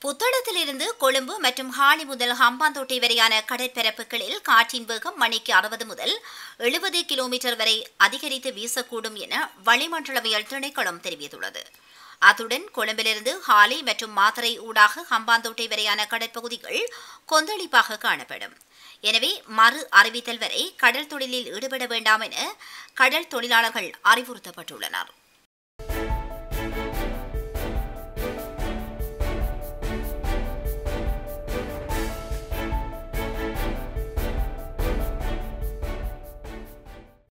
புத்தளத்திலிருந்து கொழும்பு மற்றும் ஹாலி முதல் ஹம்பாந்தோட்டை வரையான கடற்பரப்புகளில் காற்றின் வேகம் மணிக்கு 60 முதல் 70 கிலோமீட்டர் வரை அதிகரித்து வீசக்கூடும் என வளிமண்டலவியல் திணைக்களம் தெரிவித்துள்ளது. அத்துடன் கொழும்பிலிருந்து ஹாலி மற்றும் மாத்தறை ஊடாக ஹம்பாந்தோட்டை வரையான கடற்பகுதிகள் கொந்தளிப்பாக காணப்படும். எனவே மறு அறிவித்தல் வரை கடல் தொழிலில் ஈடுபட வேண்டாம் என கடல் தொழிலாளர்கள் அறிவுறுத்தப்பட்டுள்ளனர்.